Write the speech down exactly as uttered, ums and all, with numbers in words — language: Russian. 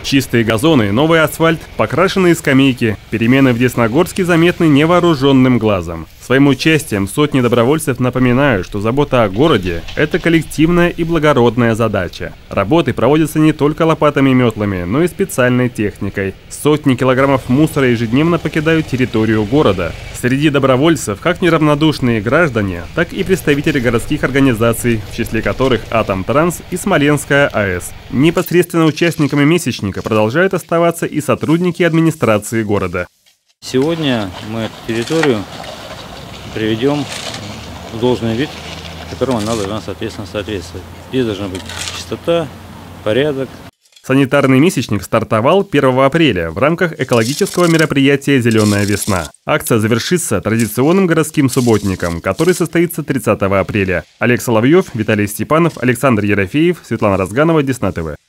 Чистые газоны, новый асфальт, покрашенные скамейки. Перемены в Десногорске заметны невооруженным глазом. Своим участием сотни добровольцев напоминают, что забота о городе – это коллективная и благородная задача. Работы проводятся не только лопатами и метлами, но и специальной техникой. Сотни килограммов мусора ежедневно покидают территорию города. Среди добровольцев как неравнодушные граждане, так и представители городских организаций, в числе которых Атомтранс и Смоленская АЭС. Непосредственно участниками месячника продолжают оставаться и сотрудники администрации города. Сегодня мы эту территорию приведем в должный вид, которому она должна, соответственно, соответствовать. Здесь должна быть чистота, порядок. Санитарный месячник стартовал первого апреля в рамках экологического мероприятия «Зеленая весна». Акция завершится традиционным городским субботником, который состоится тридцатого апреля. Олег Соловьев, Виталий Степанов, Александр Ерофеев, Светлана Разганова, Десна ТВ.